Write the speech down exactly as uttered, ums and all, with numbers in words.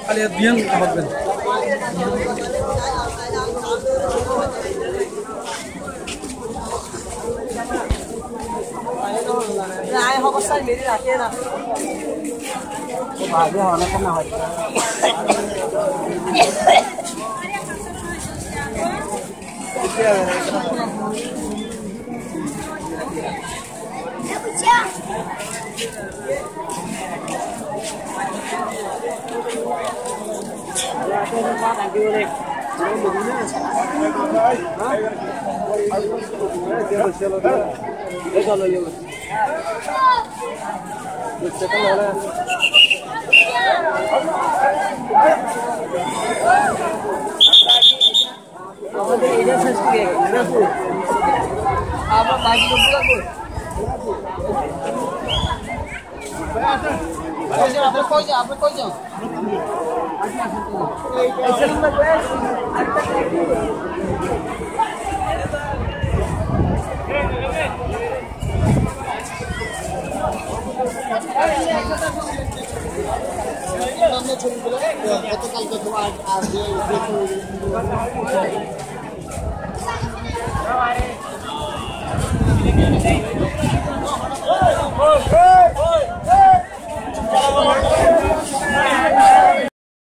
খালি বিয়ান হবেন নাই অবস্থায় মেরি রাখে না তো ভাবে হওয়া না হয় আমাদের এটা শেষ করে আমরা বাকি লোকগুলো কই আপনি কই যাও আপনি কই যাও এই সেলুন में गए हमने छोड़ दिया गतकाल के बाद आज ये देखो